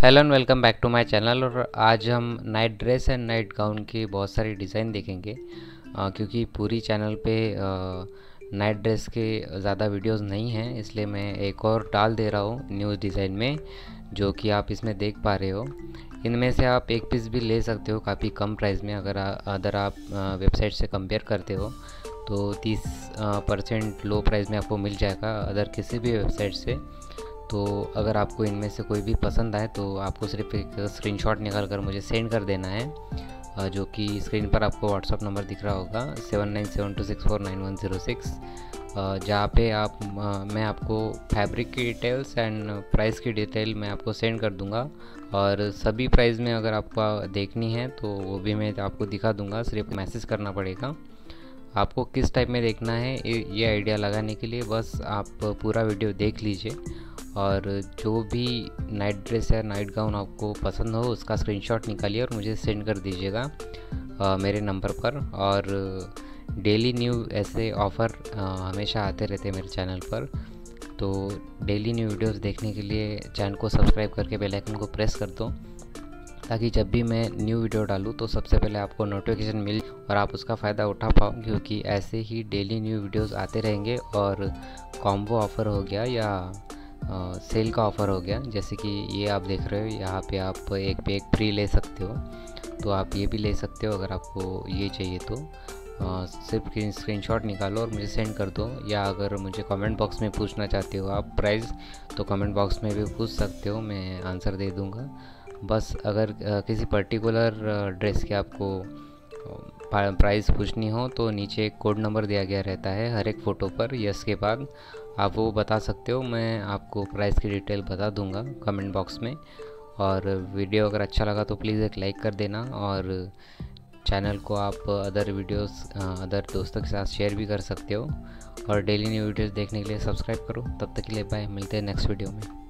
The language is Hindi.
Hello and welcome back to my channel. और आज हम night dress and night gown की बहुत सारी डिज़ाइन देखेंगे, क्योंकि पूरी चैनल पे नाइट ड्रेस के ज़्यादा वीडियोस नहीं हैं, इसलिए मैं एक और डाल दे रहा हूँ न्यू डिज़ाइन में, जो कि आप इसमें देख पा रहे हो। इनमें से आप एक पीस भी ले सकते हो काफ़ी कम प्राइस में। अगर आप वेबसाइट से कंपेयर करते हो तो 30% लो प्राइस में आपको मिल जाएगा अदर किसी भी वेबसाइट से। तो अगर आपको इनमें से कोई भी पसंद आए तो आपको सिर्फ एक स्क्रीनशॉट निकाल कर मुझे सेंड कर देना है, जो कि स्क्रीन पर आपको व्हाट्सअप नंबर दिख रहा होगा 7972649106, जहाँ पे मैं आपको फैब्रिक की डिटेल्स एंड प्राइस की डिटेल मैं आपको सेंड कर दूंगा। और सभी प्राइस में अगर आपको देखनी है तो वो भी मैं आपको दिखा दूंगा, सिर्फ मैसेज करना पड़ेगा। आपको किस टाइप में देखना है ये आइडिया लगाने के लिए बस आप पूरा वीडियो देख लीजिए, और जो भी नाइट ड्रेस या नाइट गाउन आपको पसंद हो उसका स्क्रीनशॉट निकालिए और मुझे सेंड कर दीजिएगा मेरे नंबर पर। और डेली न्यू ऐसे ऑफ़र हमेशा आते रहते हैं मेरे चैनल पर, तो डेली न्यू वीडियोस देखने के लिए चैनल को सब्सक्राइब करके बेल आइकन को प्रेस कर दो, ताकि जब भी मैं न्यू वीडियो डालूँ तो सबसे पहले आपको नोटिफिकेशन मिल और आप उसका फ़ायदा उठा पाओ, क्योंकि ऐसे ही डेली न्यू वीडियोस आते रहेंगे। और कॉम्बो ऑफ़र हो गया या सेल का ऑफ़र हो गया, जैसे कि ये आप देख रहे हो, यहाँ पे आप एक पे एक फ्री ले सकते हो, तो आप ये भी ले सकते हो अगर आपको ये चाहिए तो। सिर्फ स्क्रीनशॉट निकालो और मुझे सेंड कर दो, या अगर मुझे कमेंट बॉक्स में पूछना चाहते हो आप प्राइस, तो कमेंट बॉक्स में भी पूछ सकते हो, मैं आंसर दे दूँगा। बस अगर किसी पर्टिकुलर ड्रेस के आपको प्राइस पूछनी हो तो नीचे एक कोड नंबर दिया गया रहता है हर एक फ़ोटो पर, यस के बाद आप वो बता सकते हो, मैं आपको प्राइस की डिटेल बता दूंगा कमेंट बॉक्स में। और वीडियो अगर अच्छा लगा तो प्लीज़ एक लाइक कर देना, और चैनल को आप अदर दोस्तों के साथ शेयर भी कर सकते हो। और डेली न्यू वीडियोस देखने के लिए सब्सक्राइब करो। तब तक के लिए बाय, मिलते हैं नेक्स्ट वीडियो में।